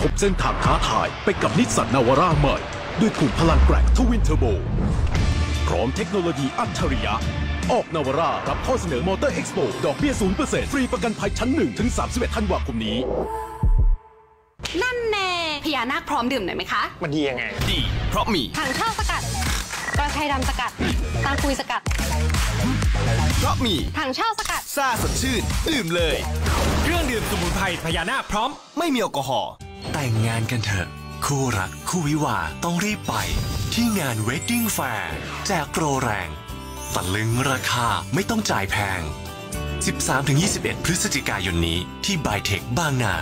พบเส้นทางท้าทายไปกับนิสสันนาวาร่าใหม่ด้วยขุมพลังแกร่งทวินเทอร์โบพร้อมเทคโนโลยีอัจฉริยะออกนาวาร่ารับข้อเสนอมอเตอร์เอ็กซ์โปดอกเบี้ย 0% ฟรีประกันภัยชั้น 1 ถึง 31 ธันวาคมนี้นั่นแน่พญานาคพร้อมดื่มหน่อยไหมคะมันดียังไงดีเพราะมีถังข้าวสกัดกระชายดำสกัดตาลปุยสกัดเพราะมีถังเช่าสกัดซ่าสดชื่นดื่มเลยเครื่องดื่มสมุนไพรพญานาคพร้อมไม่มีแอลกอฮอล์แต่งงานกันเถอะคู่รักคู่วิวาต้องรีบไปที่งาน Wedding Fair แจกโปรแรงตะลึงราคาไม่ต้องจ่ายแพง 13-21 พฤศจิกายนนี้ที่ไบเทคบางนา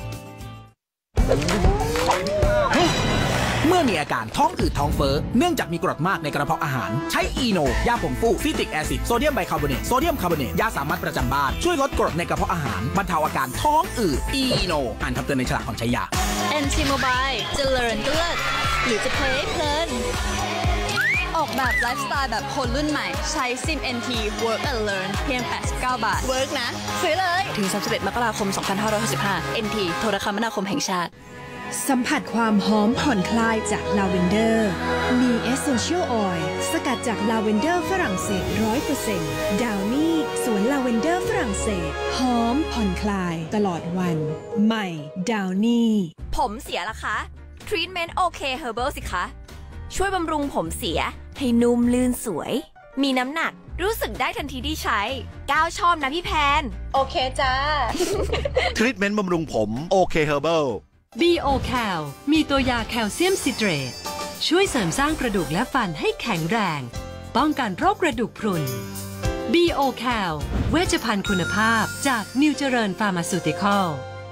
เมื่อมีอาการท้องอืดท้องเฟ้อเนื่องจากมีกรดมากในกระเพาะอาหารใช้อีโนยาผงฟูซิตริกแอซิดโซเดียมไบคาร์บอเนตโซเดียมคาร์บอเนตยาสามัญประจำบ้านช่วยลดกรดในกระเพาะอาหารบรรเทาอาการท้องอืดอีโนอ่านคำเตือนในฉลากก่อนใช้ยาเอ็นทีโมบายเจริญเลิศหรือจะเพลย์เพลินออกแบบไลฟ์สไตล์แบบคนรุ่นใหม่ใช้ซิม NT Work and Learn เพียง89 บาท Work นะซื้อเลยถึง31 มกราคม 2565 NT โทรคมนาคมแห่งชาติสัมผัสความหอมผ่อนคลายจากลาเวนเดอร์มี Essential Oil สกัดจากลาเวนเดอร์ฝรั่งเศส 100% ดาวนี่สวนลาเวนเดอร์ฝรั่งเศสหอมผ่อนคลายตลอดวันใหม่ดาวนี่ผมเสียละคะทรีทเมนต์โอเคเฮอร์เบิลสิคะช่วยบำรุงผมเสียให้นุ่มลื่นสวยมีน้ำหนักรู้สึกได้ทันทีที่ใช้ก้าวชอบนะพี่แพนโอเคจ้าทรีทเมนต์บำรุงผมโอเคเฮอร์เบิล BioCal มีตัวยาแคลเซียมซิเตรตช่วยเสริมสร้างกระดูกและฟันให้แข็งแรงป้องกันโรคกระดูกพรุน BioCal เวชภัณฑ์คุณภาพจากนิวเจริญฟาร์มาซูติคอล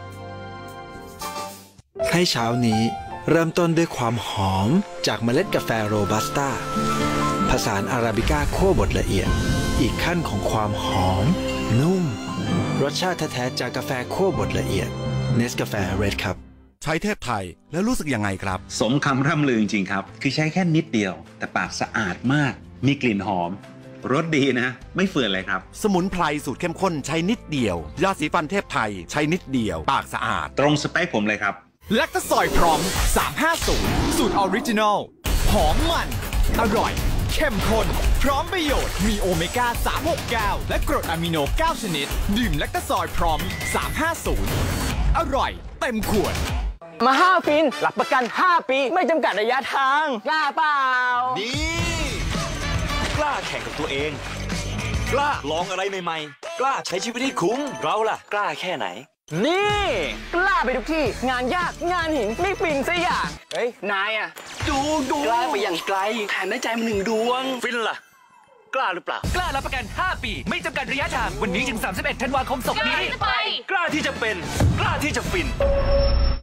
ให้เช้านี้เริ่มต้นด้วยความหอมจากเมล็ดกาแฟโรบัสต้าผสานอาราบิก้าคั่วบดละเอียดอีกขั้นของความหอมนุ่มรสชาติแท้ๆจากกาแฟคั่วบดละเอียดเนสกาแฟเรดครับใช้เทพไทยแล้วรู้สึกยังไงครับสมคำร่ำลือจริงๆครับคือใช้แค่นิดเดียวแต่ปากสะอาดมากมีกลิ่นหอมรสดีนะไม่เฟื่อนเลยครับสมุนไพรสูตรเข้มข้นใช้นิดเดียวยาสีฟันเทพไทยใช้นิดเดียวปากสะอาดตรงสเปคผมเลยครับแลคตาซอยพร้อม350สูตรออริจินอลหอมมันอร่อยเข้มข้นพร้อมประโยชน์มีโอเมก้า369และกรดอะมิโน9ชนิดดื่มแลคตาซอยพร้อม350อร่อยเต็มขวดมา5ฟินหลักประกัน5ปีไม่จำกัดระยะทางกล้าเปล่านี่กล้าแข่งกับตัวเองกล้าลองอะไรใหม่ๆกล้าใช้ชีวิตให้คุ้มเราล่ะกล้าแค่ไหนนี่กล้าไปทุกที่งานยากงานหินไม่ฟินซะอย่างเฮ้ยนายอะดูกล้าไปอย่างไกลแถมได้ใจมา1 ดวงฟินล่ะกล้าหรือเปล่ากล้ารับประกัน5 ปีไม่จำกัดระยะทางวันนี้ถึง31 ธันวาคมศกนี้กล้าที่จะเป็นกล้าที่จะฟิน